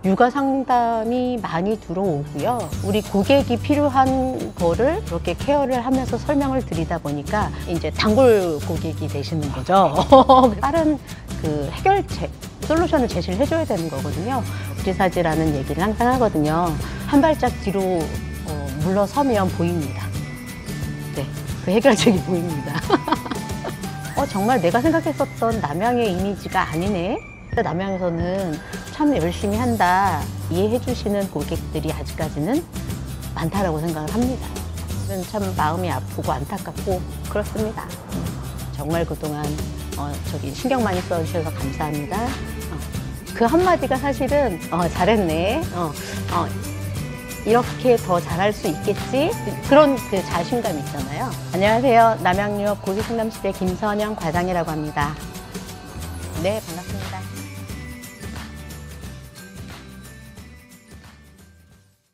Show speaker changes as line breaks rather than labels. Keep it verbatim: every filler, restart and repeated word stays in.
육아 상담이 많이 들어오고요. 우리 고객이 필요한 거를 그렇게 케어를 하면서 설명을 드리다 보니까 이제 단골 고객이 되시는 거죠. 다른 그 해결책, 솔루션을 제시를 해줘야 되는 거거든요. 프리사지라는 얘기를 항상 하거든요. 한 발짝 뒤로 어, 물러서면 보입니다. 네, 그 해결책이 보입니다. 어, 정말 내가 생각했었던 남양의 이미지가 아니네. 남양에서는 참 열심히 한다, 이해해 주시는 고객들이 아직까지는 많다라고 생각을 합니다. 저는 참 마음이 아프고 안타깝고 그렇습니다. 정말 그동안 어, 저기 신경 많이 써주셔서 감사합니다. 어, 그 한마디가 사실은 어, 잘했네, 어, 어, 이렇게 더 잘할 수 있겠지, 그런 그 자신감 있잖아요. 안녕하세요. 남양유업 고객상담실의 김선영 과장이라고 합니다. 네, 반갑습니다.